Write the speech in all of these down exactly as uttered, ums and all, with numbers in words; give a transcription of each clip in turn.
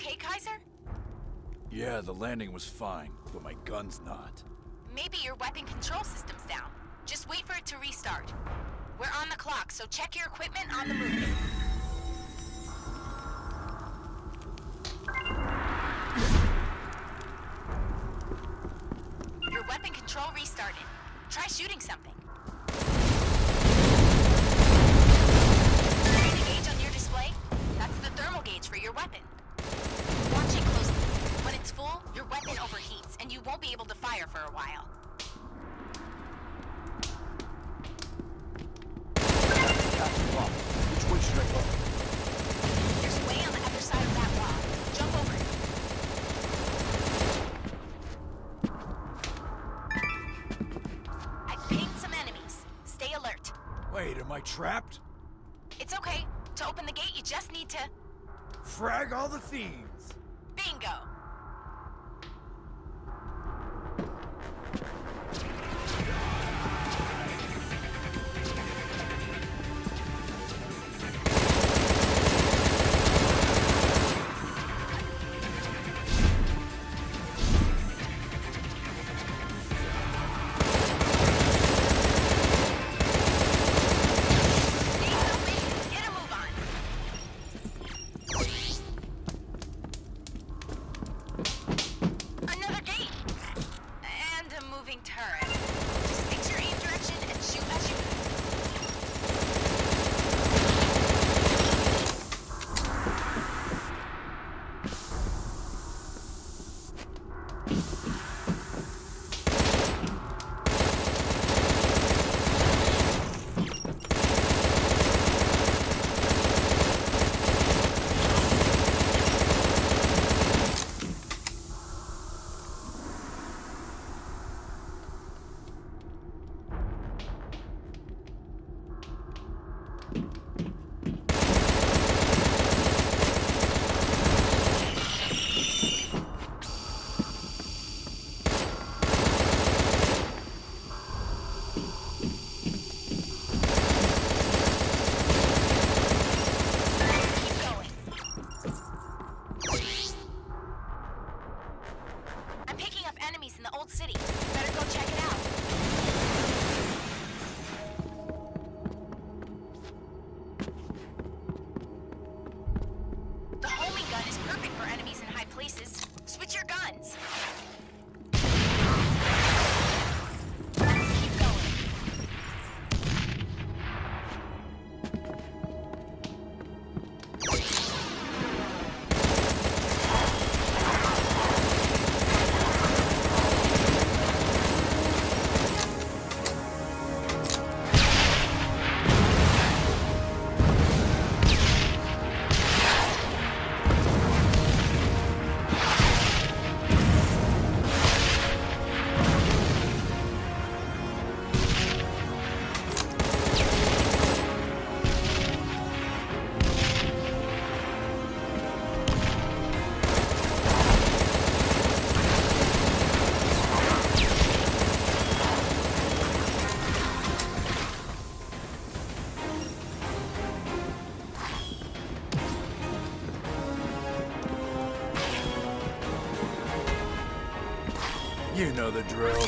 okay, Kaiser? Yeah, the landing was fine, but my gun's not. Maybe your weapon control system's down. Just wait for it to restart. We're on the clock, so check your equipment on the move. Your weapon control restarted. Try shooting something. See the gauge on your display? That's the thermal gauge for your weapon. Watch it closely. When it's full, your weapon overheats, and you won't be able to fire for a while. Which way should I go? There's a way on the other side of that wall. Jump over it. I've pinged some enemies. Stay alert. Wait, am I trapped? It's okay. To open the gate, you just need to... Frag all the thieves! Bingo! You know the drill.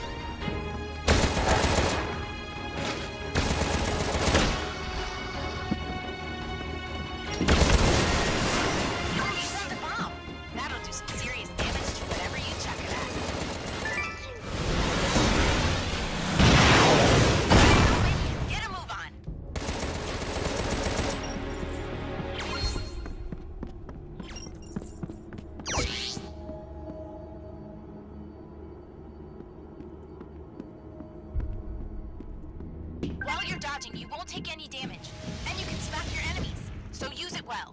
While you're dodging, you won't take any damage, and you can smack your enemies, so use it well.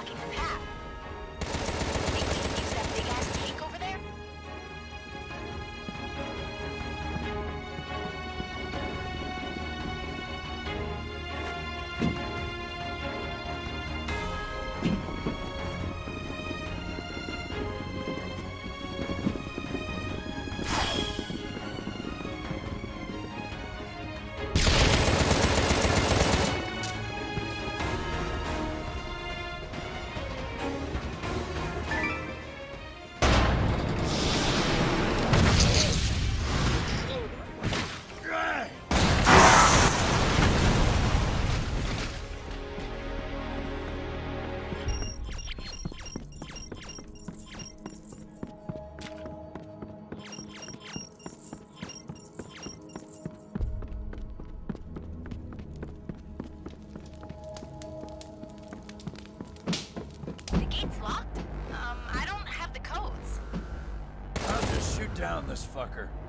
blocking the path. Think we can use that big-ass tank over there? Gate's locked? Um, I don't have the codes. I'll just shoot down this fucker.